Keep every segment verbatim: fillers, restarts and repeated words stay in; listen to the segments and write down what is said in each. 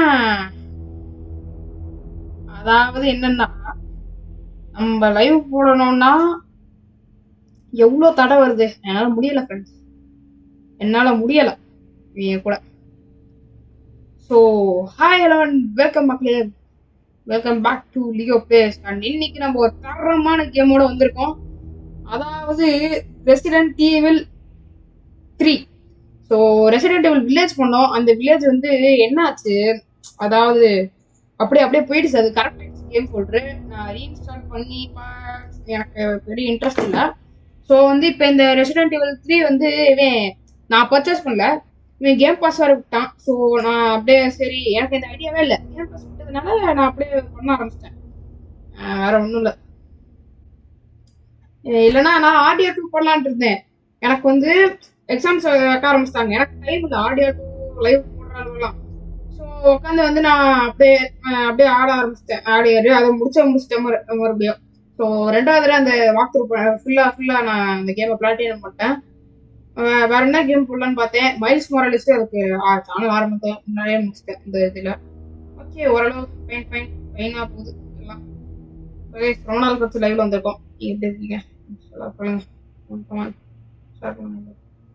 அதாவது என்னன்னா நம்ம லைவ் போடணும்னா எவ்வளவு தடை வருது. என்னால முடியல ஃப்ரெண்ட்ஸ், என்னால முடியல நீங்க கூட. ஸோ ஹாய் ஹலோ வெல்கம் மக்களே, welcome back to Leo plays. And இன்னைக்கு நம்ம ஒரு தரமான கேமோட வந்திருக்கோம். அதாவது resident evil three. So resident evil village பண்ணோம். அந்த வில்லேஜ் வந்து என்ன ஆச்சு, அதாவது அப்படியே அப்படியே போயிடுச்சு. அது கரெக்ட் கேம் சொல்ற நான் ரீஇன்ஸ்டால் பண்ணி எனக்கு பெரிய இன்ட்ரெஸ்ட் இல்லை. ஸோ வந்து இப்போ இந்த ரெசிடென்ட் ஈவில் த்ரீ வந்து இவன் நான் பர்ச்சேஸ் பண்ணல, இவன் கேம் பாஸ் வர விட்டான். ஸோ நான் அப்படியே சரி, எனக்கு இந்த ஐடியாவே இல்லை, கேம் பாஸ் விட்டதுனால நான் அப்படியே பண்ண ஆரம்பிச்சிட்டேன். வேற ஒன்றும் இல்லை. இல்லைன்னா நான் ஆடியோ டூ போடலான் இருந்தேன். எனக்கு வந்து எக்ஸாம்ஸ் வைக்க ஆரம்பிச்சிட்டாங்க, எனக்கு டைம் இல்லை ஆடியோ டூ லைவ் போடுறாங்கலாம். ஸோ உட்காந்து வந்து நான் அப்படியே அப்படியே ஆட ஆரம்பிச்சிட்டேன். ஆடியாரு அதை முடிச்ச முடிச்சிட்டேன் மறுபடியும். ஸோ ரெண்டாவது அந்த வாக் த்ரூ ஃபுல்லாக ஃபுல்லாக நான் அந்த கேமை பிளாட்டினம் பண்ணிட்டேன். வேற என்ன கேம் போடலான்னு பார்த்தேன். மைல்ஸ் மொராலிஸ் அதுக்கு சேனல் ஆரம்பித்தேன், முன்னாடியே முடிச்சிட்டேன் இந்த இதில். ஓகே, ஓரளவு ஃபைன் ஃபைன் ஃபைனாக போகுது எல்லாம். ஓகே, ரொம்ப நாள் கழிச்சு லைவ்ல வந்திருக்கோம். எப்படி இருக்கீங்க சொல்லுங்க, ஸ்டார்ட் பண்ணுங்க.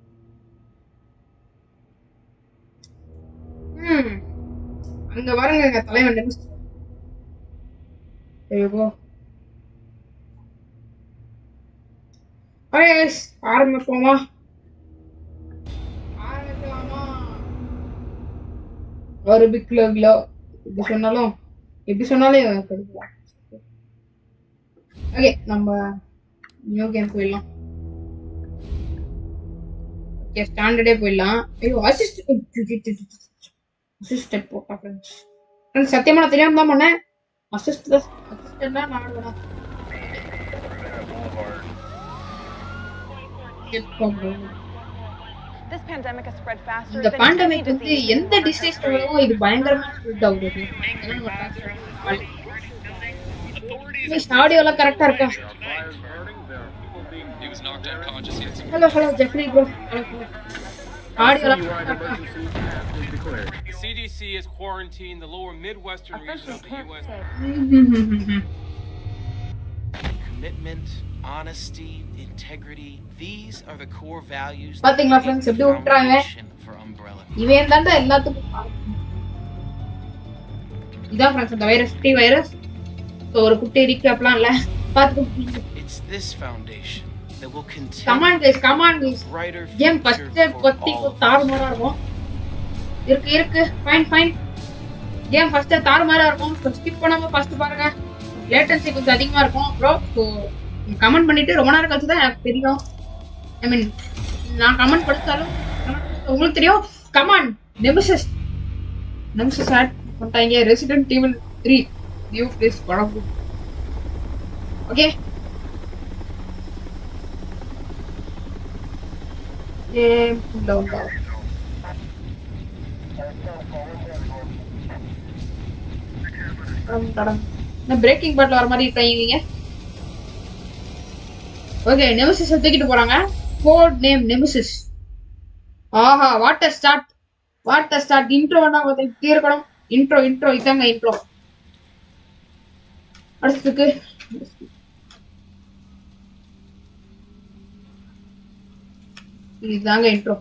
ம் அங்க பாருங்க எங்க தலைவன். ஐயோ ஆரம்பிப்போமா ஆரம்பிக்கலாமா? ஒரு பிக்ல கிலோ எப்படி சொன்னாலும் எப்படி சொன்னாலும் கிடைக்கலாம். ஓகே, நம்ம நியூ கேம் போயிடலாம். ஓகே, ஸ்டாண்டர்டே போயிடலாம். ஐயோ அசிஸ்ட் அசிஸ்டன்ட் போட்டா ஃப்ரெண்ட்ஸ். ஃப்ரெண்ட்ஸ் சத்தியமா நான் தெரியாம தான் பண்ணேன். அசிஸ்ட் அசிஸ்டன்ட் தான் நான் ஆடுவேன். This pandemic has spread faster. இந்த pandemic வந்து எந்த டிசீஸ்லயும் இது பயங்கரமா ஸ்ப்ரெட் ஆகுது. மிஸ் ஆடியோல கரெக்ட்டா இருக்கா? Hello hello Jeffrey bro. ஆடியோல கரெக்ட்டா இருக்கா? The C D C has quarantined the lower Midwestern region of the U S. Commitment, honesty, integrity, these are the core values. பாத்தீங்களா फ्रेंड्स, எப்படி விட்டுறாங்க? இவன் தான்டா எல்லாத்துக்கும். இதான் फ्रेंड्स அந்த வைரஸ், டி வைரஸ். சோ ஒரு குட்டி ரீகேப்லாம் இல்ல, பாத்துக்கோங்க. It's this foundation that will continue. Come on guys, come on guys. Game first கொத்தி தாறுமாறா இருக்கும். இருக்கு இருக்கு ஃபைன் ஃபைன். கேம் ஃபர்ஸ்ட் தாறுமாறா இருக்கும். ஸ்கிப் பண்ணாம ஃபர்ஸ்ட் பாருங்க. லேட்டன்சி கொஞ்சம் அதிகமா இருக்கும் ப்ரோ. சோ கமெண்ட் பண்ணிட்டு ரொம்ப நேரம் கழிச்சு தான் எனக்கு தெரியும். ஐ மீன் நான் கமெண்ட் படிச்சாலும் உங்களுக்கு தெரியும். கமான் நெமிசிஸ் நெமிசிஸ் ஆட் பண்ணிட்டாங்க. Resident evil three new place படம். Okay, game down down. தடம் நான் பிரேக்கிங் பாட்ல வர மாதிரி ட்ரைவிங்க. ஓகே, நெமிசிஸ் தூக்கிட்டு போறாங்க. Code name nemesis. ஆஹா, what a start, what a start. Intro வேணா பார்த்து இருக்கணும். இன்ட்ரோ இன்ட்ரோ இதாங்க இன்ட்ரோ. அடுத்துக்கு இதுதாங்க இன்ட்ரோ.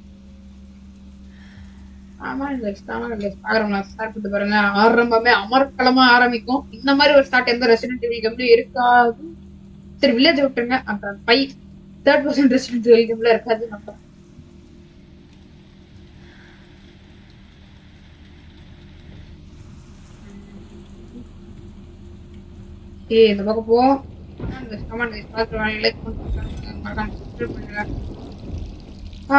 ஆமா கைஸ், ஆமா கைஸ், பாக்குறோம்னா ஸ்டார்ட் பண்ணி பாருங்க. ஆரம்பமே அமர்க்களமா ஆரம்பிக்கும். இந்த மாதிரி ஒரு ஸ்டார்ட் எந்த ரெசிடென்ட் ஈவில் கேம்லயும் இருக்காது. சரி வில்லேஜ் விட்டுருங்க, அந்த by third person resident evil கேம்ல இருக்காது. நம்ம ஏ இந்த பக்கம் போ. கமெண்ட் கைஸ் பாத்துட்டு லைக் பண்ணுங்க, மறக்காம சப்ஸ்கிரைப் பண்ணுங்க. ஆ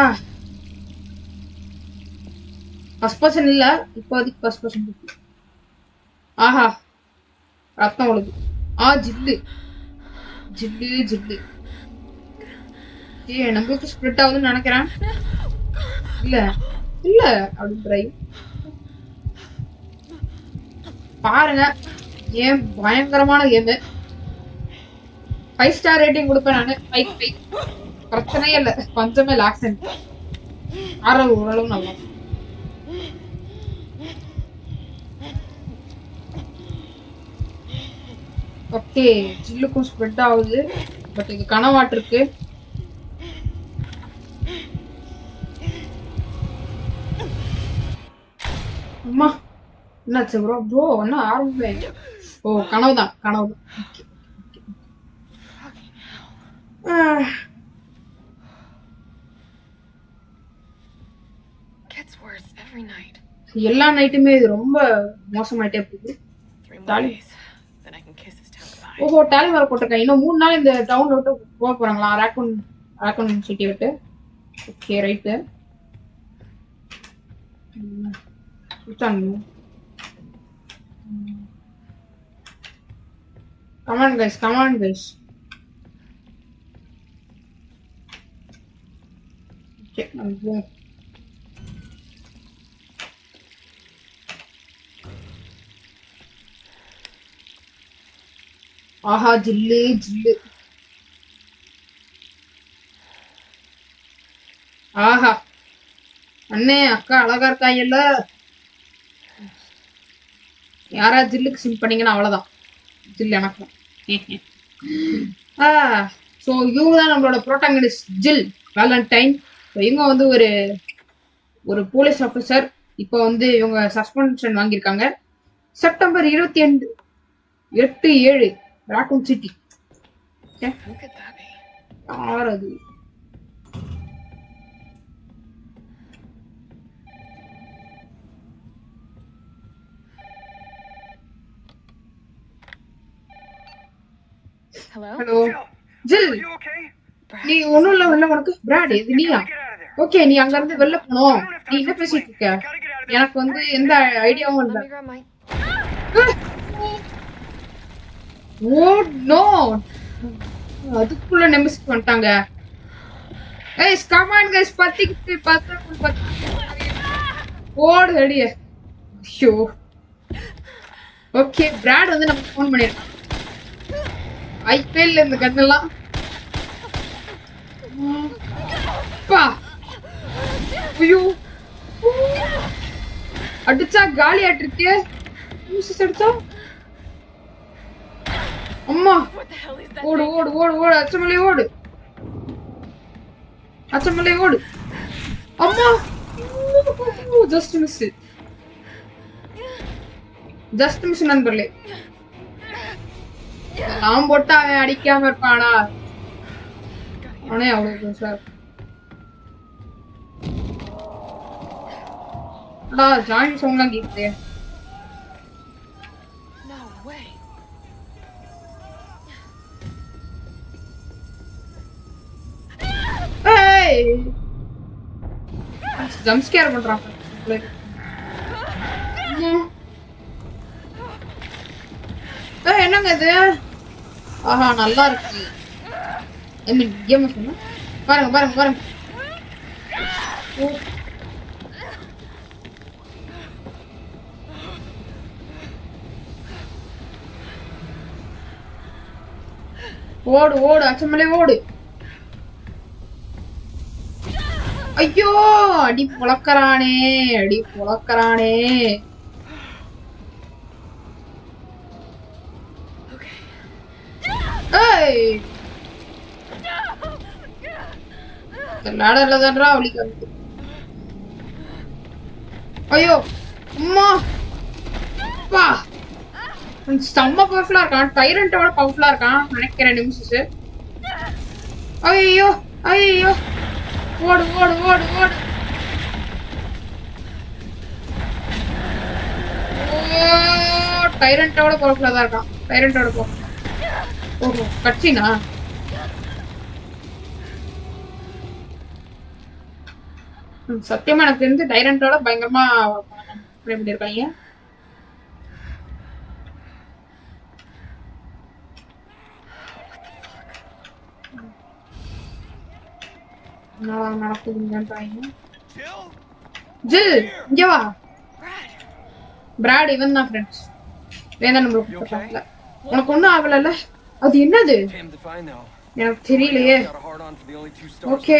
ஃபர்ஸ்ட் பர்சன் இல்ல, இப்போதைக்கு ஃபர்ஸ்ட் பர்சன். ஆஹா, ரத்தம் ஒழுது. ஆ ஜில்லு ஜில்லு ஜில்லு. ஏ நம்மளுக்கு ஸ்ப்ரெட் ஆகுதுன்னு நினைக்கிறேன். இல்ல இல்ல அப்படி பாருங்க. ஏன் பயங்கரமான கேமு. ஃபைவ் ஸ்டார் ரேட்டிங் கொடுப்பேன் நானு. ஃபைவ் ஃபைவ் பிரச்சனையே இல்லை, கொஞ்சமே லாக்ஸன். ஆறளவு ஓரளவு நல்லா. ஓகே ஜில்லுக்கும் ஸ்ப்ரெட் ஆகுது பட் இது கனவாட்டு இருக்கு அம்மா என்னாச்சு ப்ரோ ப்ரோ என்ன ஆரம்பமே ஓ கனவுதான் கனவுதான் எல்லா நைட்டுமே இது ரொம்ப மோசமாயிட்டே போகுது ஓஹோ டாலி வர போட்டிருக்கேன் இன்னும் மூணு நாள் இந்த டவுன்ல விட்டு போக போறாங்களா ராக்கூன் ராக்கூன் சிட்டி விட்டு okay right Come on guys, come on guys. Okay, I'm going. Aha, jillu, jillu. Aha. அண்ணே அக்கா அழகா இருக்காங்கல்ல யாரா ஜில்லுக்கு சிம் பண்ணீங்கன்னா அவ்வளவுதான் ஜில் எனக்கு ஸோ இவங்க தான் நம்மளோட ப்ரோட்டாகனிஸ்ட் ஜில் வேலண்டைன் இவங்க வந்து ஒரு ஒரு போலீஸ் ஆஃபீஸர் இப்போ வந்து இவங்க சஸ்பென்ஷன் வாங்கியிருக்காங்க செப்டம்பர் இருபத்தி ரெண்டு எட்டு ஏழு ராக்கூன் சிட்டி யார் அது Hello? Hello. Jill. Are you okay? நீ ஒண்ணும் இல்ல இல்ல உனக்கு பிராட் இது நீயா ஓகே நீ அங்க இருந்து வெளில போணும் நீ என்ன பேசிட்டு இருக்க எனக்கு வந்து எந்த ஐடியாவும் இல்ல ஓ நோ அதுக்குள்ள நெமிஸ்ட் பண்ணிட்டாங்க ஏய் கம் ஆன் गाइस பத்திக்கு பத்து பத்து ஓடு அடியே ஷோ ஓகே பிராட் வந்து நமக்கு ஃபோன் பண்ணிருக்கான் ஐபேல்ல இந்த கண்ணெல்லாம் பா ஐயோ அடிச்சா காலி ஆட்டிருக்கே மிஸ் அடிச்சா அம்மா ஓடு ஓடு ஓடு ஓடு அச்சமலை ஓடு அச்சமலை ஓடு அம்மா ஜஸ்ட் மிஸ் ஜஸ்ட் மிஸ் நண்பர்களே நான் போட்டா அவன் அடிக்காம இருப்பானா அவனே அவ்வளவு சார் ஜாயின் சவுண்ட்லாம் கேக்குது ஜம்ப் ஸ்கேர் பண்றான் என்னங்க இது ஆஹா நல்லா இருக்கு ஐ மீன் கேம் சொன்னா பாருங்க பாருங்க பாருங்க ஓடு ஓடு அச்சமலே ஓடு ஐயோ அடி பொளக்கறானே அடி பொளக்கறானே ஏய் லாடர்ல தான்டா அவளிக்கு ஐயோ அம்மா பா செம்ம பவர்ஃபுல்லா இருக்கான் டைரண்டோட பவர்ஃபுல்லா இருக்கான் நினைக்கிறேன் நிமிஷம் ஐயோ ஐயோ ஓடு ஓடு ஓடு ஓடு டைரண்டோட பவர்ஃபுல்லா தான் இருக்கான் டைரண்டோட பவர்ஃபுல்லா ஓஹோ கட்சினா சத்தியமா எனக்கு தெரிஞ்சு டைரண்டோட பயங்கரமா பண்ணிருக்காங்க நடக்குதுங்க ஜில் இங்க வா பிராட் இவன் தான் ஃப்ரெண்ட்ஸ் வேணா நம்மளுக்கு பக்கத்துல உனக்கு ஒண்ணும் ஆகலல்ல அது என்னது எனக்கு தெரியலையே ஓகே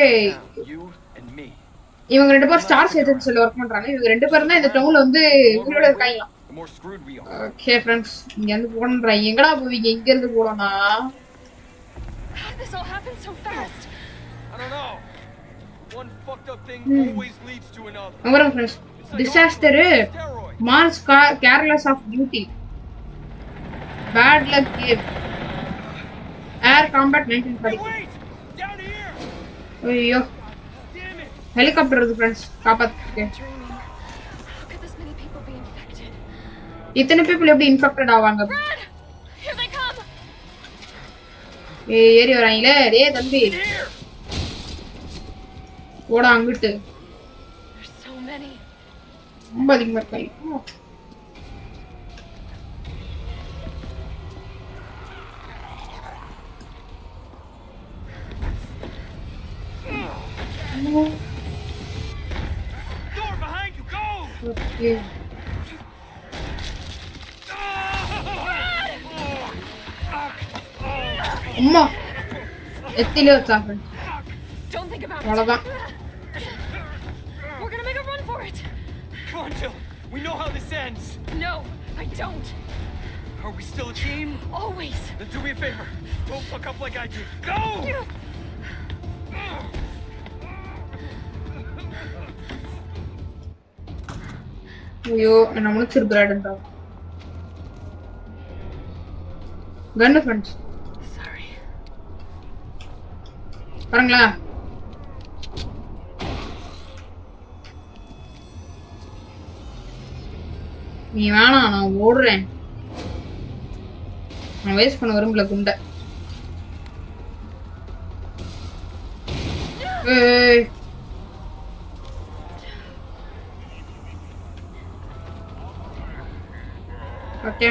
இவங்க ரெண்டு பேரும் ஸ்டார் ஏஜென்சில ஒர்க் பண்றாங்க இவங்க ரெண்டு பேரும் தான் இந்த டவுன்ல வந்து இவங்களோட இருக்காங்க more screwed we are. Okay, friends. இங்க இருந்து போறேன்றா. எங்கடா போவீங்க? இங்க இருந்து போறோம்னா. This all happened so fast. I don't know. One fucked up thing always leads to another. அங்கரம் friends. Disaster. Mars careless of duty. Bad luck game. Air combat nineteen forty. Wait! Down here! ஐயோ. Damn it! Helicopter வருது friends. காப்பாத்துங்க. How could this many people be infected? இத்தனை people எப்படி infected ஆவாங்க? Brad! Here they come. ஏய் ஏறி வராங்களே. டேய் தம்பி. ஓடா அங்கிட்டு. There's so many. ரொம்ப அதிகமா இருக்காங்க. Door behind you, go! Okay. அம்மா எத்திலே வச்சாங்க. Don't think about அவ்வளவுதான். it. We're gonna make a run for it. Come on, Jill. We know how this ends. No, I don't. Are we still a team? Always. Then do me a favor. Don't fuck up like I did. Go! ஐயோ என்ன முடிச்சிரு பிராட்ன்றா. கன்னு friends. Sorry. பாருங்களா. நீ வேணா நான் ஓடுறேன். நான் waste பண்ண விரும்பல குண்டை. ஏய் ஓகே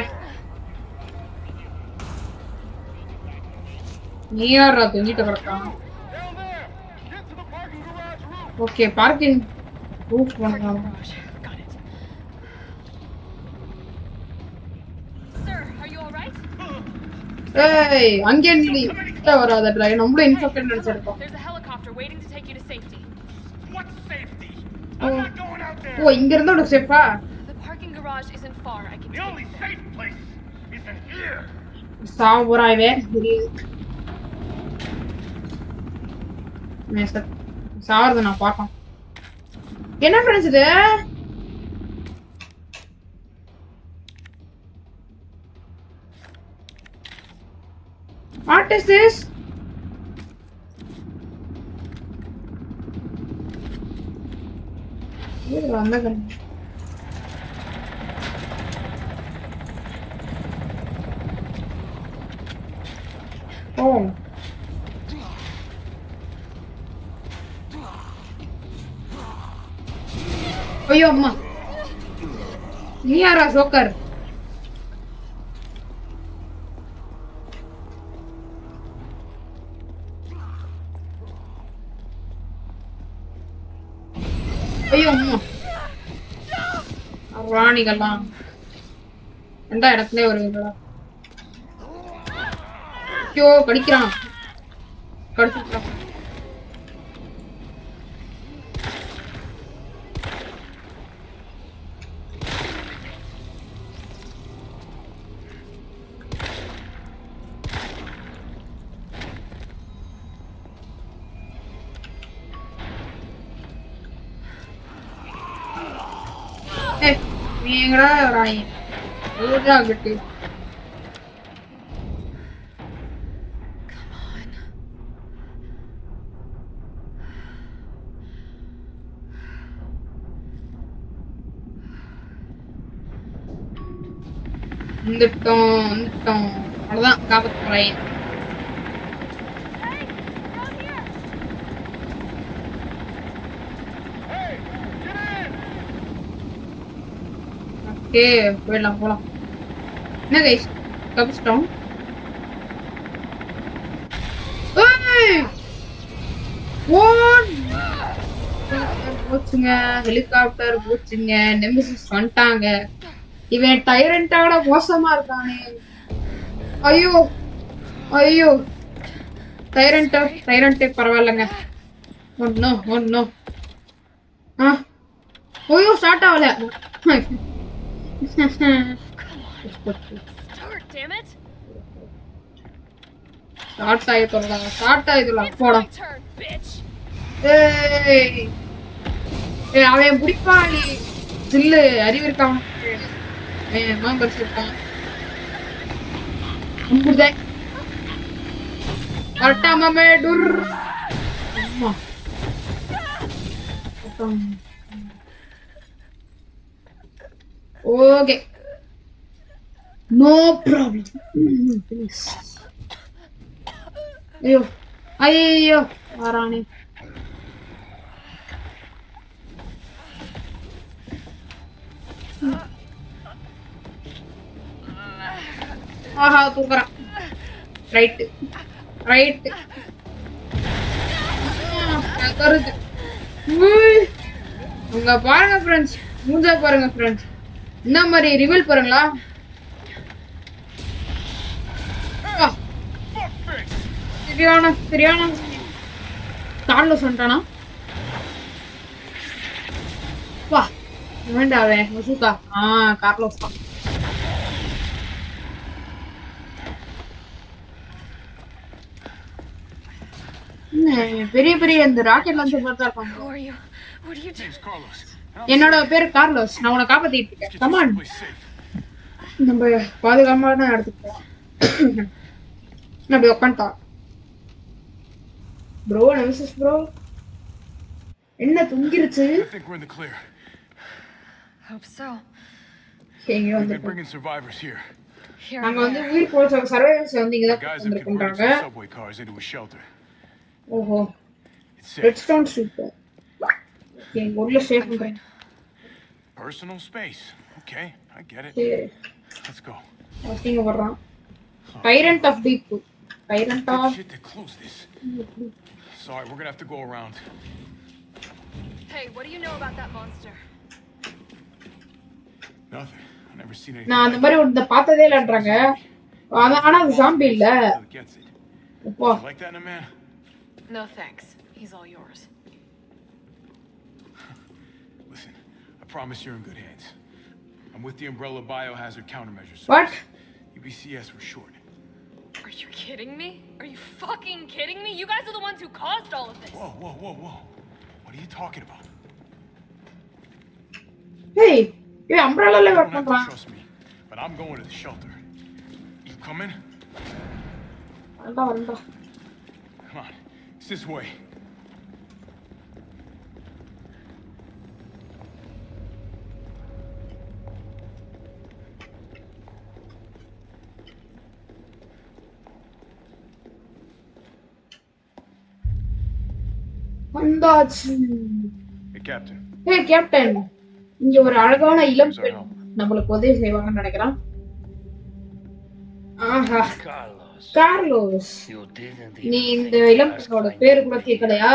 நீ யாரா தொங்கிட்ட கிடக்கான். ஓகே பார்க்கிங் ரூஃப் பண்ணலாம். Got it. Sir, are you all right? ஏய் அங்கே நில்லு. கிட்ட வராத டிரைவர். நம்மள இன்ஃபெக்டட் நினைச்சிருக்கோம். There's a helicopter waiting to take you to safety. What safety? Oh. I'm not going out there. ஓ இங்க இருந்தா ஒரு சேஃபா? The parking garage isn't far. I can The take only you there. safe place is in here. சாவுறாய்வே. மேச சாவறத நான் பார்க்கணும். என்ன friends இது? What is this? இது வந்த கண். ஓ ஐயோ அம்மா நீ யாரா சோக்கர்? ஐயோ அம்மா ராணிகள்லாம் எந்த இடத்துல வருவீங்களா? ஐயோ கடிக்கிறான். கடிச்சுட்டான். ஏய் நீ எங்கடா ராணி? ஓடா அங்கிட்டு. வந்துட்டோம் வந்துட்டோம். அவ்வளோதான் காப்பாற்ற போறேன். ஓகே போயிடலாம் போலாம். என்ன கைஸ் தப்பிச்சிட்டோம். போச்சுங்க ஹெலிகாப்டர் போச்சுங்க. நெமிசிஸ் வந்துட்டாங்க. இவன் டைரண்டோட மோசமா இருக்கானே. ஐயோ ஐயோ டைரண்ட் டைரண்டே பரவாயில்லைங்க. ஒன்னும் ஒன்னும் ஆ ஐயோ ஸ்டார்ட் ஆகல. Start, damn it. ஸ்டார்ட் ஆயிட்டோம்டா ஸ்டார்ட் ஆயிட்டோம் It's போடா my turn, bitch. ஏய் ஏய் அவன் புடிப்பான் நீ ஜில்லு அறிவு இருக்கான் ஏய் மாம் படிச்சிருக்கான் உங்குதே கரெக்டா மாமே டுர் அம்மா ஓகே நோ ப்ராப்ளம் ப்ளீஸ் ஐயோ ஐயோ வரானே ஆஹா தூக்குறான் ரைட் ரைட் கருது உங்க பாருங்க ஃப்ரெண்ட்ஸ் மூஞ்சா பாருங்க ஃப்ரெண்ட்ஸ் இந்த மாதிரி ரிவீல் பாருங்களா சரியான சரியான கார்லோஸ் வந்துட்டானா வா வேண்டாவே மசூக்கா ஆ கார்லோஸ் தான் பெரிய பெரிய இந்த ராக்கெட் லான்ச்சர் பார்த்தா இருப்பாங்க. Who are you? What are you doing? Carlos. என்னோட பேர் கார்லோஸ். நான் உன்னை காப்பாத்திட்டு இருக்கேன். Come on. நம்ம பாதுகாப்பா தான் எடுத்துப்போம். நான் போய் உட்கார்ந்தா. Bro, nemesis bro. என்ன தூங்கிருச்சு? I think we're in the clear. Hope so. எங்க We've வந்து been bringing survivors here. Here நாங்க I வந்து am. உயிர் போற சர்வைவர்ஸ் வந்து இங்க The தான் guys have converted வந்திருக்காங்க. some subway cars into a shelter. ஓஹோ. It's red safe. Stone street. Okay, உள்ள சேஃப் பண்றேன். Personal space. Okay, I get it. சரி. Let's go. வாசிங்க வர்றான். Tyrant of deep. Tyrant Good of shit to close this. Sorry, we're gonna have to go around. Hey, what do you know about that monster? Nothing. I've never seen anything. நான் அந்த like மாதிரி ஒருத்த பார்த்ததே இல்லன்றாங்க. ஆனா ஆனா அது zombie இல்ல. it till it gets it. அப்பா. You like that in a man? No thanks. He's all yours. Listen, I promise you're in good hands. I'm with the Umbrella Biohazard Countermeasures. What? U B C S for short. Are you kidding me? Are you fucking kidding me? You guys are the ones who caused all of this. Whoa, whoa, whoa, whoa. What are you talking about? Hey, you umbrella You work don't have to பண்றான். trust me, but I'm going to the shelter. You coming? வரண்டா வரண்டா. Come on, it's this way. வந்தாச்சு. Hey, Captain. Hey captain, இங்க ஒரு அழகான இளம் பெண் நம்மளுக்கு உதவி செய்வாங்கன்னு நினைக்கிறேன். ஆஹா, Carlos, கார்லோஸ். you didn't நீ even இந்த think to இளம் ask பெண்ணோட my பேரு name, கூட did you? கேட்கலையா?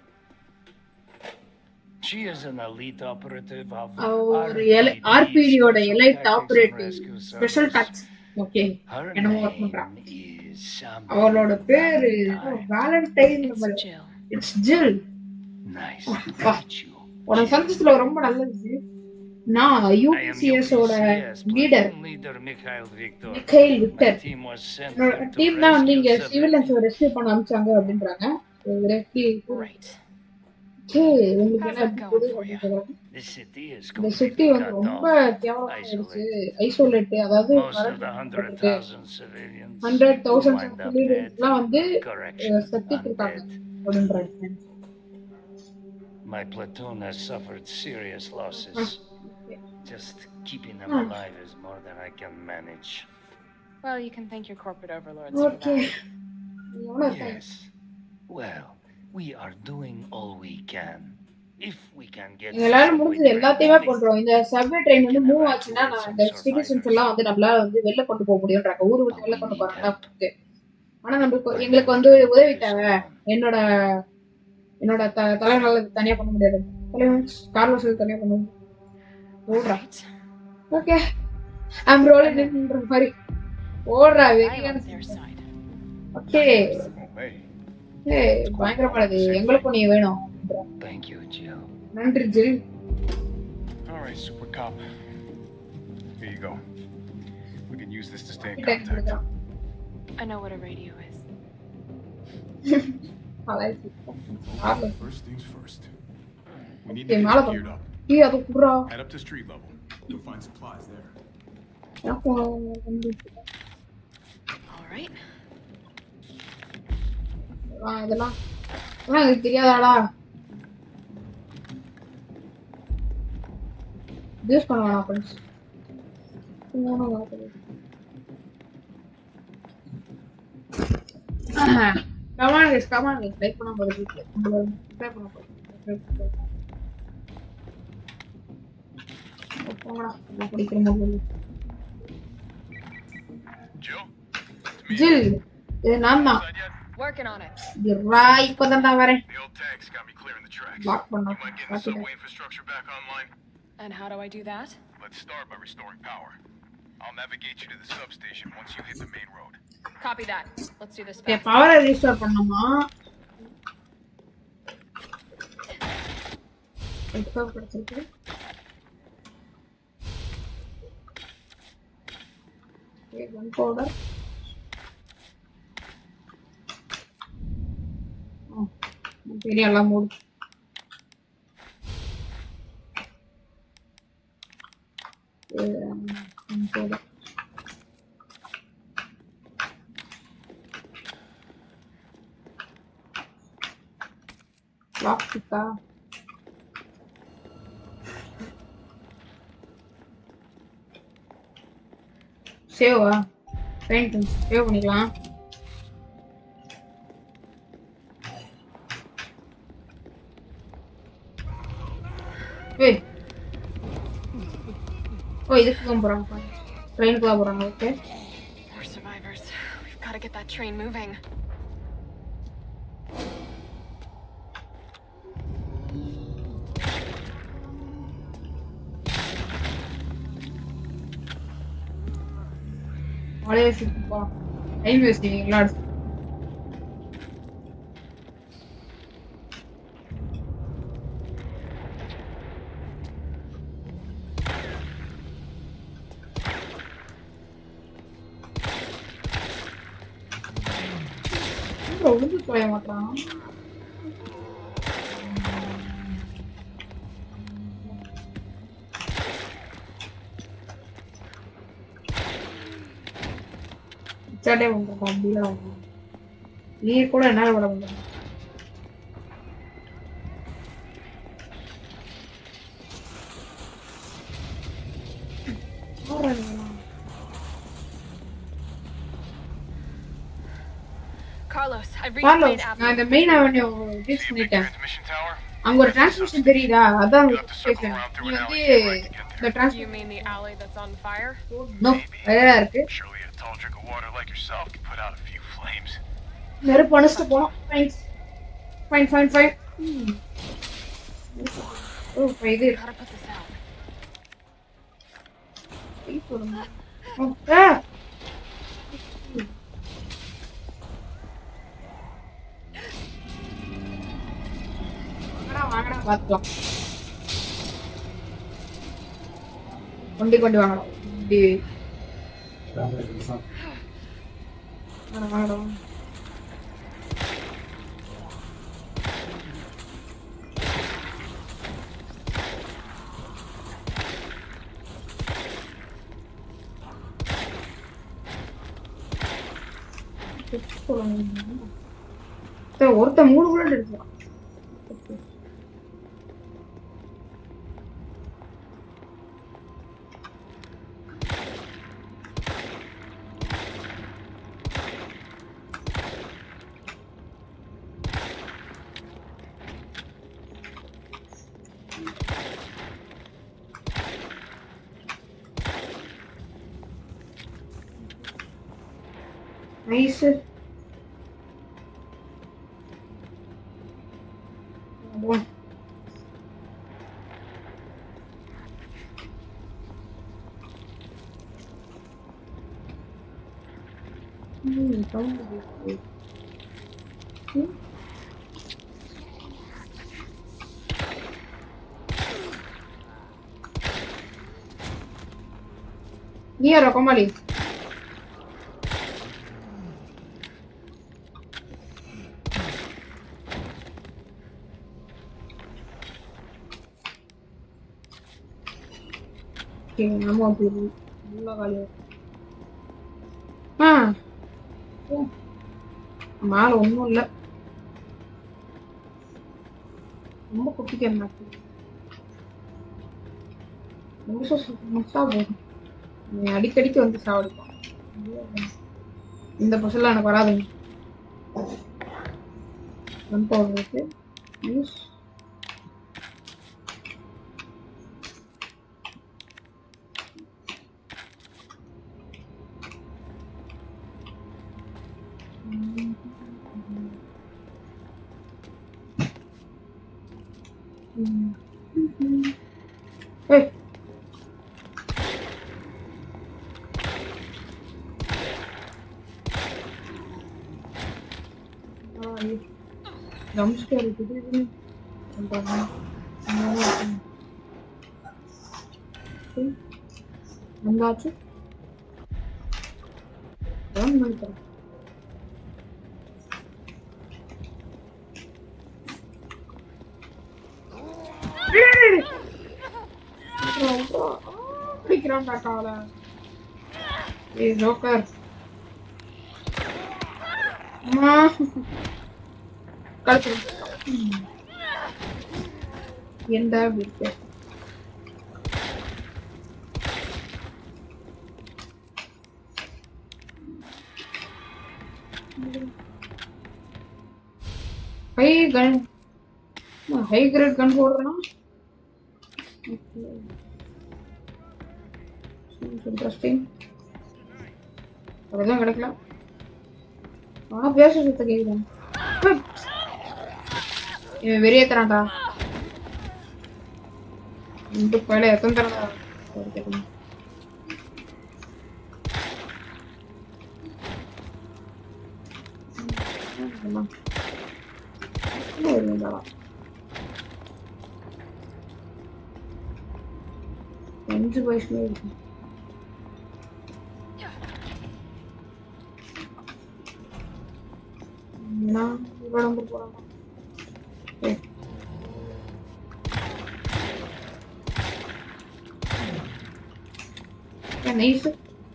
She is an elite operative of அவ ஒரு R P D, ஆர்பிடியோட Special elite Tactics and operative Rescue special Service. டாக்ஸ். ஓகே, Her என்னமோ ஒர்க் பண்றா. name is Sam அவளோட பேரு Valentine. Valentine. It's Jill. It's Jill. Nice Oh, to wow. meet you. உன சந்திச்சதுல ரொம்ப நல்லது. நான் I am யூபிசிஎஸ் ஓட U P C S leader platoon leader Mikhail Viktor. Mikhail My Viktor. team was sent என்னோட here to team தான் வந்து இங்க rescue civilians civilians. Rescue பண்ண அனுப்பிச்சாங்க அப்படின்றாங்க. Rescue Right. ஓகே, உங்களுக்கு How's என்ன that புது going for you? சொல்றாங்க. The city is இந்த சிட்டி completely வந்து cut ரொம்ப off. கேவலமாயிடுச்சு. ஐசோலேட், அதாவது Most of the hundred இருக்கு. thousand civilians hundred thousand wind up சிவிலியன்ஸ்லாம் வந்து dead. Correction, செத்துட்டு இருக்காங்க undead. அப்படின்றாங்க. My platoon has suffered serious losses. Just keeping them Hmm. alive is more than I can manage. Well, you can thank your corporate overlords for okay, that. எவ்வளோ Yes. Well, we are doing all we can. If we can get எங்களால subway முடிஞ்சது train எல்லாத்தையுமே moving, பண்றோம். இந்த subway train வந்து move ஆச்சுன்னா நான் இந்த சிட்டிசன்ஸ் எல்லாம் வந்து நம்மளால வந்து வெளில கொண்டு போக முடியும்ன்றாங்க. ஊரு விட்டு வெளில கொண்டு போறாங்க. ஓகே, ஆனா நம்மளுக்கு எங்களுக்கு வந்து உதவி தேவை. என்னோட என்னோட த தலைவனால தனியா பண்ண முடியாது. தலைவன் கார்லோஸ் தனியா பண்ண முடியும். ஓடுறா. Right. ஓகே, ஐம் ரோலிங் இன்ன்ற மாதிரி ஓடுறா. I வெறியான love their side. Okay, Oh, hey. ஏய் பயங்கரமானது. எங்களுக்கும் நீ வேணும். thank you, Jill. நன்றி ஜில். All right, Super Cop. Here you go. We can use this to stay in கிட்ட contact. கொடுக்குறான். I know what a radio is. அலைசி. First things first. We need Okay, to மேல get geared போறோம். up. டீ அது குடுறா. Head up to street level. You'll find supplies there. எனக்கு வந்து All right. ஆ இதெல்லாம் இதெல்லாம் எனக்கு தெரியாதாடா. யூஸ் பண்ண வேணாம் ஃப்ரெண்ட்ஸ். சும்மா வாங்க. Come on guys, come on guys. Like பண்ண போறது. Subscribe பண்ண போறது. போங்கடா. நான் குடிக்கிற மாதிரி. Jill? ஜில் இது நான் தான். Working on it. இரா இப்பதான் தான் வரேன். The old tanks got me clearing the tracks. Block பண்ணா. You might get the subway infrastructure back online. And how do I do that? Let's start by restoring power. I'll navigate you to the substation once you hit the main road. Copy that. Let's do this Okay, fast. power restore பண்ணனுமா? இப்போ படிச்சிருக்கு. Okay, one powder. Oh, பெரிய எல்லாம் மூடு. Um, powder. Plastica. Save ah. Paint save பண்ணிக்கலாம். ஏய். ஓ இதுக்கு தான் போறாங்க. ட்ரெயினுக்கு தான் போறாங்க. Okay. More survivors. We've got to get that train moving. Olha esse pô. Aí meu assim, claro. Não, não tô aí matar. சடே வந்து அப்படில நீ கூட என்ன வர முடியும் Carlos, I've reached Carlos, main avenue. நான் இந்த மெயின் அவென்யூ டிஸ் பண்ணிட்டேன் அங்க ஒரு டிரான்ஸ்மிஷன் தெரியுதா அதான் ஸ்டேஷன் நீ வந்து இந்த You transmission mean the alley that's on fire? No வேறயா இருக்கு Surely a tall drink of water like yourself can put out a few flames. நெருப்பு அணைச்சிட்டு போனோம் ஃபைன் ஃபைன் ஃபைன் ஃபைன் ஓ இது Gotta put this out. Okay வாங்கடா பாத்துக்கலாம் கொண்டி கொண்டு வாங்கடா டி வாங்கடா வாங்கடா ஒருத்த மூணு புல்லட் எடுக்கலாம் Nice. One. Hmm, don't do this. Hmm? நீ யாரா கோமாளி? நம்ம அப்படி உள்ள காலியா ஆ மேல ஒன்றும் இல்லை. ரொம்ப குட்டிக்க மாட்டேன். போதும் நீ அடிக்கடிக்கு வந்து சாவடிப்பான். இந்த பசெல்லாம் எனக்கு வராதுங்க. இருக்கு use Hey. Jump scare itu ini. Contohnya. Enggak sih. Jangan lupa. Pikiran tak kalah. Eh, Joker. Mah. Kalau எந்த வீட்டு high gun high grade gun போடுறேன்னா இன்ட்ரெஸ்டிங். அதுதான் கிடைக்கல. ஆனா பேச சுத்த கேக்குறேன். இவன் வெறியேத்துறான்டா. இந்த பையில எத்தனை தடவை கேட்கணும். அஞ்சு வயசுல இருக்கு. உடம்பு போறாங்க. நைஸ்.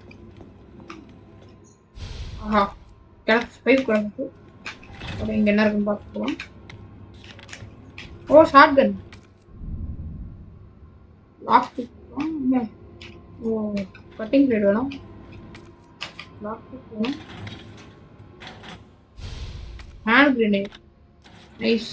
ஆஹா கிடக்கு பைப் கிடக்கு. இங்க என்ன இருக்குன்னு பார்த்துக்கலாம். ஓ ஷார்ட் கன் லாக். ஓ கட்டிங் பிளேட் வேணும். லாக் வேணும். Hand grenade nice.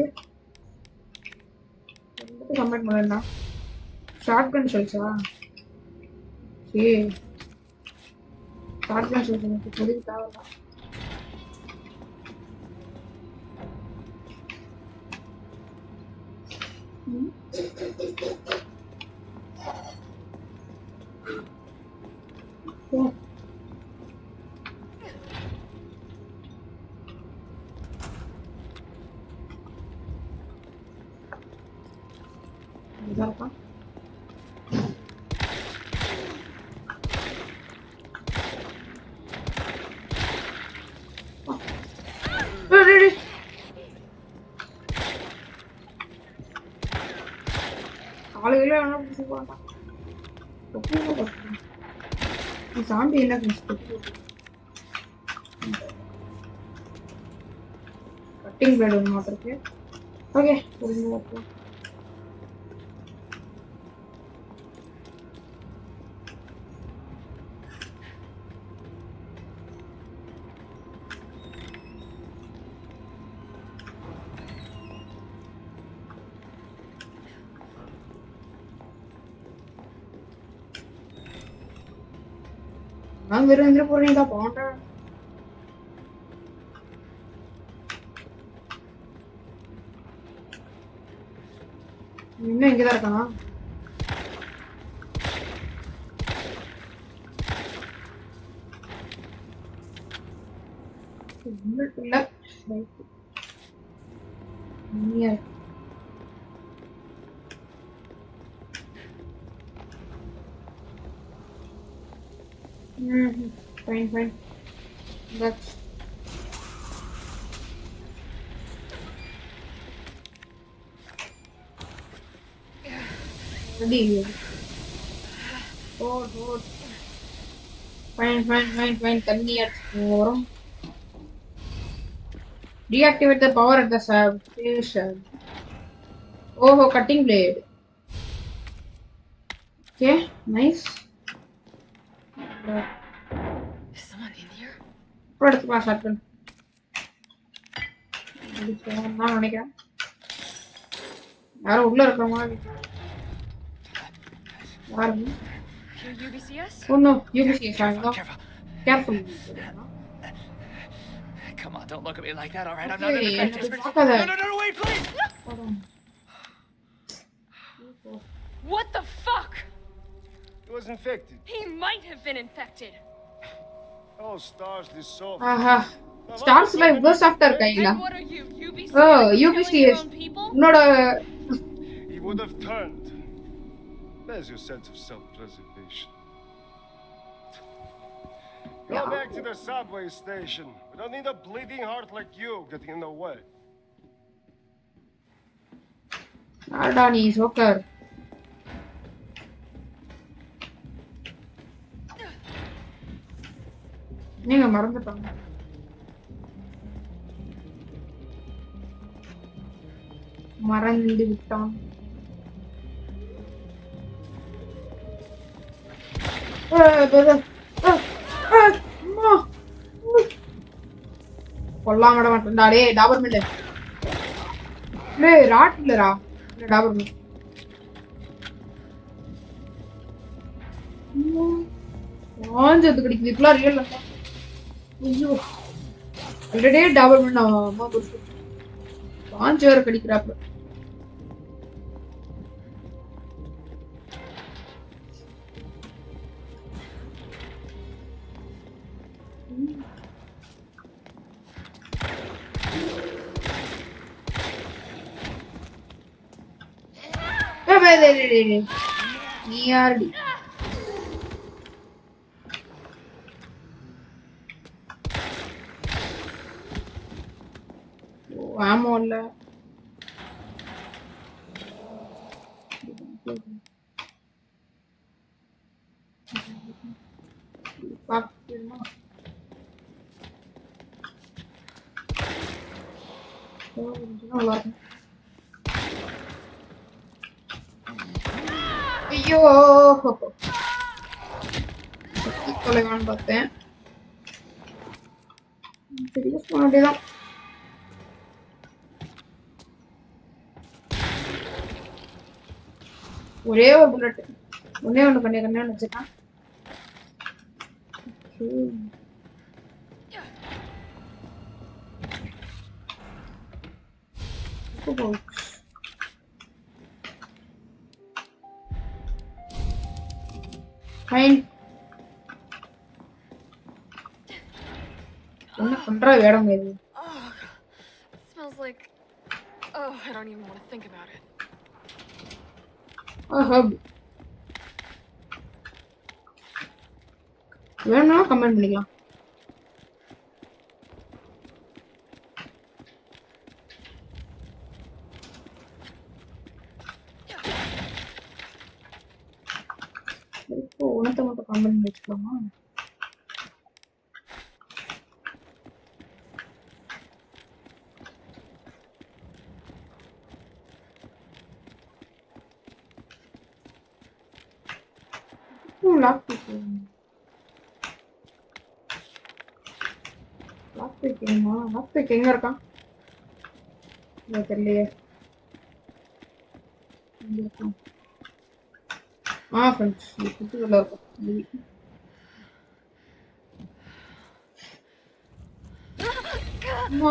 கமெண்ட் பண்ணா ஷார்ட் கன் ஷெல்ஸா? சரி ஷார்ட் கன் ஷெல்ஸ் எனக்கு புரிஞ்சு தேவையில்ல. Berapa? Oh. Ready. Kalau ini anak bisa buat apa? Tapi apa? Ini sampai enak nih. Cutting blade motor ke? Oke, udah mau. நான் வெறும் எந்திர போறேன் தான் போட்டேன். இன்னும் இங்கதான் இருக்கானா? இல்ல Mm-hmm. Fine, fine. That's ready. Hold, hold. Fine, fine, fine, fine. Thanni aduthu. Deactivate the power at the substation. Oh, cutting blade. Okay, nice. Is someone in here? Put it to shotgun. நான் நினைக்கிறேன் யாரும் உள்ள இருக்கிற மாதிரி யாரு Your U B C S? Oh no, U B C S. Careful. Careful. Come on, don't look at me like that, all right? I'm Okay, not infected. எனக்கு பார்க்காத. No, no, no, no, wait, please! What the fuck? He was infected. He might have been infected. Oh, stars, this soft. ஆஹா stars life இவ்வளோ சாஃப்டா இருக்காங்களா And what are you, U B C S? Oh, Killing U B C your S. own people? உன்னோட He would have turned. There's your sense of self-preservation. Go Yeah. back to the subway station. We don't need a bleeding heart like you getting in the way. ஆடா நீ choker நீங்க மறந்துட்டாங்க மறந்து விட்டான் கொல்லாம் விட மாட்டேன்டா டே டாபர் மில்லு டேய் ராட் இல்லடா இல்ல டாபர் மில்லு வாஞ்சது கிடைக்குது இப்பலாம் ரியல் ஐயோ ஆல்ரெடி டாபர் மில்லு நான் அம்மா கொடுத்து வாஞ்சு வேற கடிக்கிறாப்ல நீ யாருடி ஆமா இல்ல பாக்கணுமா ஐயோ தொலைவான்னு பார்த்தேன் பெரிய அப்படியேதான் ஒரே ஒரு புல்லட் ஒன்னே ஒண்ணு பண்ணி கண்ணே வச்சுக்கான் ஃபைன் என்ன பண்ற வேடம் இது Oh, it smells like. Oh, I don't even want to think about it. Herb வேணா கமெண்ட் பண்ணிக்கலாம் இப்போ உனத்த மட்டும் கமெண்ட் பண்ணி வச்சுக்கலாமா லாக் லாக் பிக்கேமா லாக் பிக் எங்க இருக்கான் இல்ல தெரியலையே எங்க இருக்கான் ஆ ஃப்ரெண்ட்ஸ் இதுக்குள்ள இருக்கு அம்மா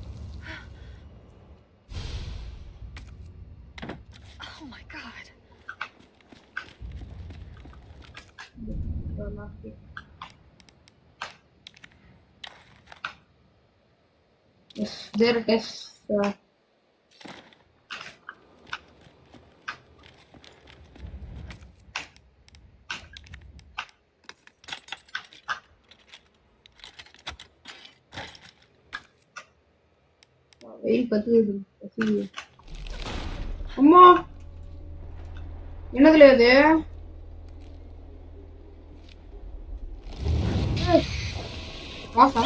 Oh my god. Lock pick yes there it is வெயில் பத்துது. அம்மா என்னதுல அது? வாசம்.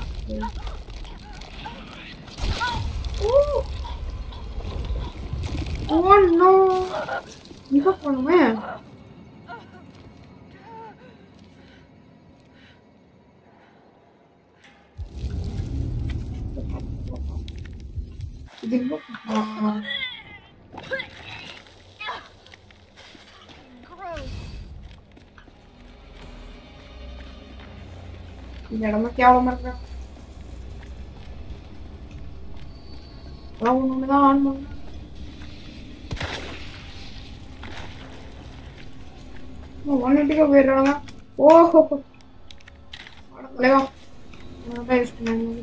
Oh no! இங்க போணுமே. இது இங்க போணுமா? இந்த இடமா கேவலமா இருக்கா? ஒண்ணுதான் ஆன் பண்ணு. ஒன்னுட்டுக்கு போயிடுறாங்க. ஓஹோ தலைவா யூஸ் பண்ணாங்க.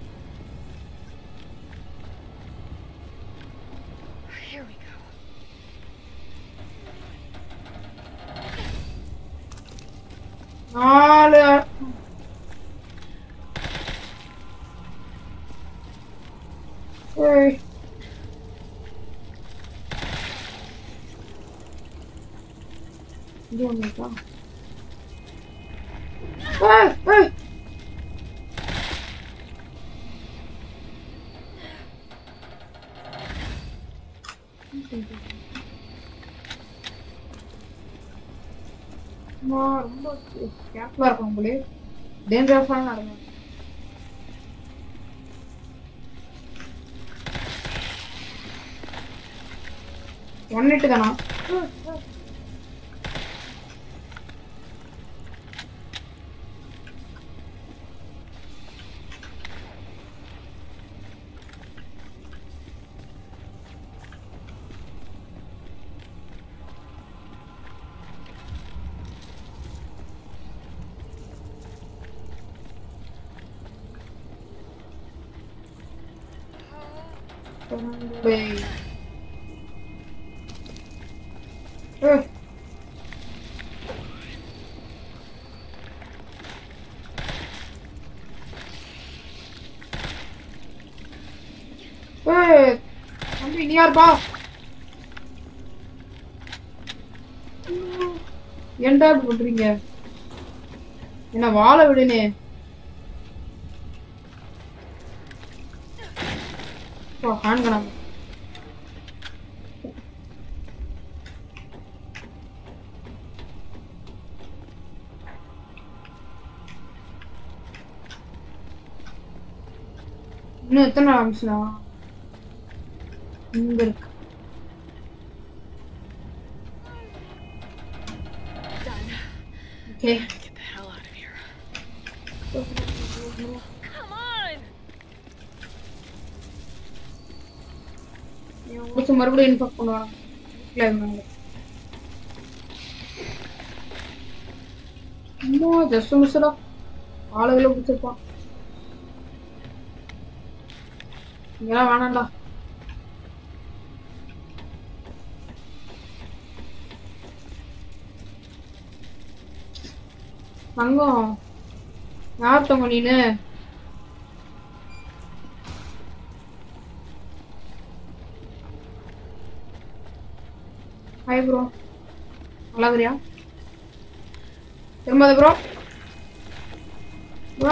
நாலு ஏய் இது ஒண்ணுதா? ஏய் ஏய் ரொம்ப கேர்ஃபுல்லா இருக்கணும் போல. டேஞ்சரஸான இருக்கும். ஒன் எட்டு தானா? Wait. Uh. Wait. Somebody nearby. ஏன்டா இப்படி பண்றீங்க? என்ன வாழ விடுனே. ஓ ஹேண்ட் கனா. இன்னும் எத்தனை ஆரம்பிச்சுனா இங்க இருக்கு. Okay. Get the hell out of here. Come on. You மறுபடியும் இன்ஃபாக்ட் பண்ணுவாங்க. கிளைமாங்க. இன்னும் ஜஸ்ட் மிஸ்டா ஆளுகளை பிடிச்சிருப்பான். இங்கெல்லாம் வேணாண்டா. தங்கம் யார் தங்கம் நீனு? ஹாய் ப்ரோ, நல்லா இருக்கிறியா? திரும்ப ப்ரோ வா.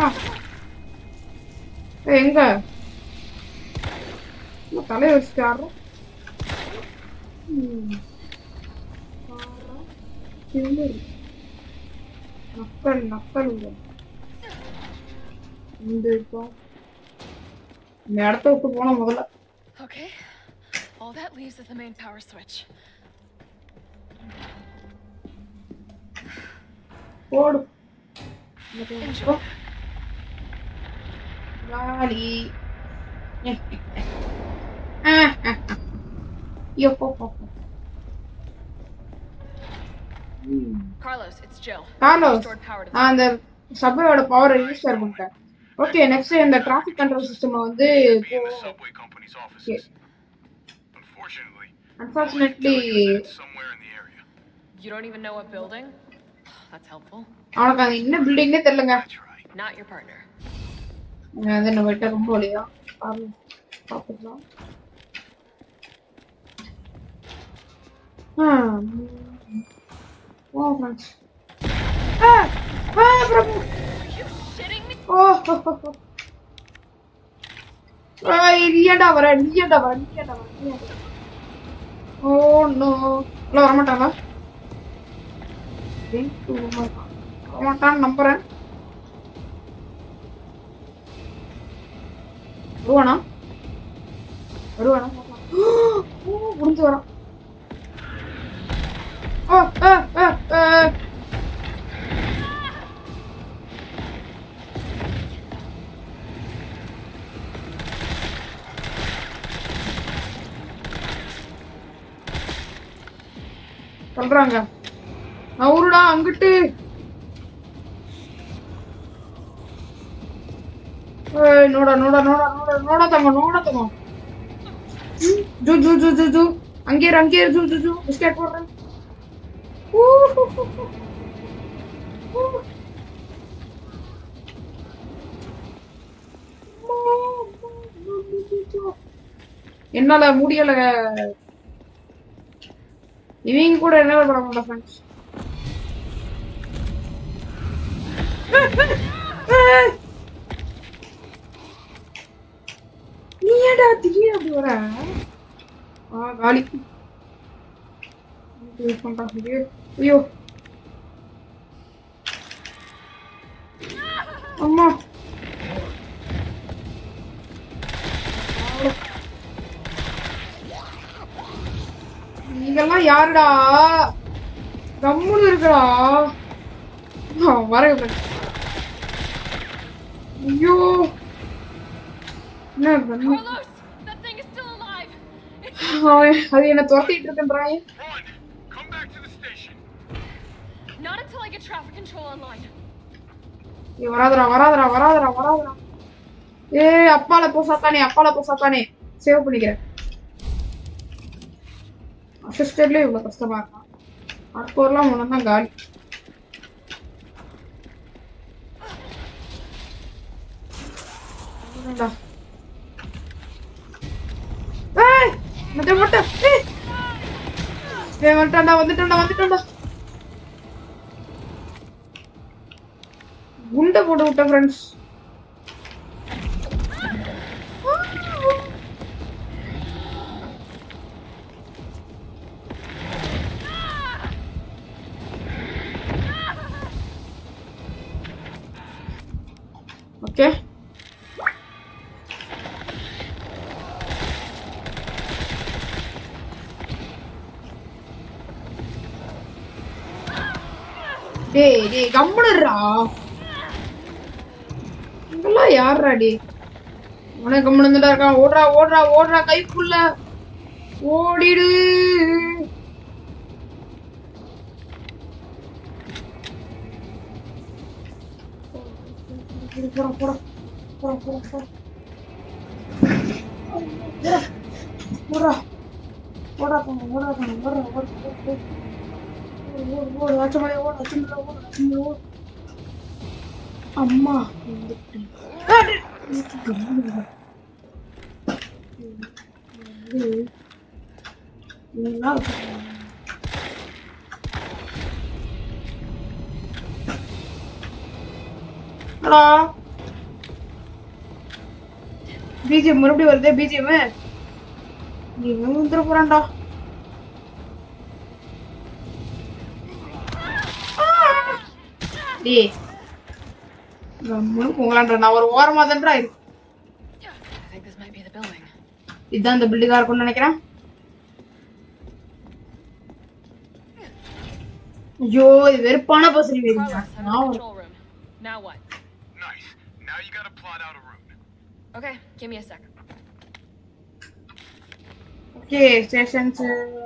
எங்க தலையை வச்சுட்டு ஆடுறோம். நக்கல் நக்கல் இந்த இப்போ இந்த இடத்த விட்டு போன முதல்ல. Okay. All that leaves is the main power switch. போடு. Enjoy. லாலி. யோ போ போ. Carlos, it's Jill. Carlos. Restored power to the அந்த சப்வேயோட பவர் ரிஜிஸ்டர் பண்ணிட்டேன். ஓகே, நெக்ஸ்ட் இந்த டிராஃபிக் கண்ட்ரோல் சிஸ்டம் வந்து subway company's offices. Unfortunately, unfortunately somewhere in the area. You don't even know what building? That's helpful. அவனுக்கு அது என்ன பில்டிங்னே தெரியலங்க. Not your partner. அது என்ன வெட்ட ரொம்ப வலியா. பார்த்துக்கலாம். ஆ ஓ ஃப்ரெண்ட்ஸ் ஆ ஆ பிரபு ஓ ஐ நீடா வர நீடா வர நீடா வர ஓ நோ இல்ல வர மாட்டாங்களா வர மாட்டான்னு நம்புறேன். வருவானா வருவானா ஓ முடிஞ்சு வரான். ஓ ஆ ஆ ஆ சொல்றாங்க அவருடா அங்கிட்டு நோடா நோடா நோடா நோடா நோடா தங்க நோடா தங்க ஜூ ஜூ ஜூ ஜூ ஜூ அங்கே அங்கே ஜூ ஜூ ஜூ பிஸ்கட் போடுறேன். என்னால முடியல இவங்க கூட என்ன பண்ண மாட்டேன் ஃப்ரெண்ட்ஸ். நீ ஏடா திடீர்னு அப்படி வர ஆ காலி ஐயோ அம்மா நீங்கெல்லாம் யாருடா கம்முன்னு இருக்கடா வர ஐயோ அது என்ன துரத்திட்டு இருக்கேன்றான். வராதரா வராதரா வராதரா வராதரா ஏ அப்பால போ சாத்தானே அப்பால போ சாத்தானே சேவ் பண்ணிக்கிறேன். அசிஸ்டர்ல இவ்வளவு கஷ்டமா இருக்கான். அடுப்போர்லாம் ஒண்ணுதான் காலி. ஏய் மத்த மட்ட ஏய் ஏய் வந்துட்டடா வந்துட்டடா வந்துட்டடா குண்ட போட்டு விட்ட ஃப்ரெண்ட்ஸ். ஓகே டேய் டேய் கம்முனுடா இதெல்லாம் யாரா டே உனக்கு கம்முனுடா இருக்கான். ஓடுறா ஓடுறா ஓடுறா கைக்குள்ள ஓடிடு. போடா போடா போடா போடா போடா போடா போடா போடா போடா போடா ஓடு அச்சமலை ஓடு அச்சமலை ஓடு அச்சமலை ஓடு. அம்மா ஹலோ பிஜிஎம் மறுபடியும் வருதே பிஜிஎம் இவன் வந்துட போறான்டா. டேய் போங்களான்றா நான் ஒரு ஓரமா தான்டா இருக்கு. இதுதான் இந்த பில்டிங்கா இருக்கும்னு நினைக்கிறேன். ஐயோ இது வெறுப்பான பசங்க வேறீங்க. Now what? Nice. Now you gotta plot out a route. Okay, give me a sec. Okay, stations.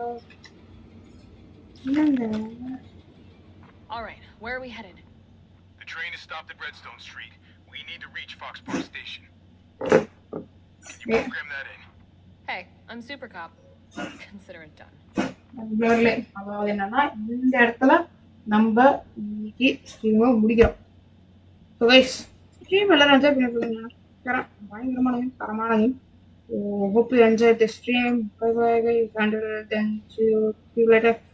All right, where are we headed? The train is stopped at Redstone Street. We need to reach Fox Park Station. Can you program that in? Hey, I'm Super Cop. Consider it done. அதாவது என்னன்னா இந்த இடத்துல நம்ம இன்னைக்கு ஸ்ட்ரீமை முடிக்கிறோம். So guys stream எல்லாரும் enjoy பண்ணிருக்கீங்க. பயங்கரமானதையும் தரமானதையும் So hope you enjoyed the stream. Bye bye guys. Until then, see you, see you later.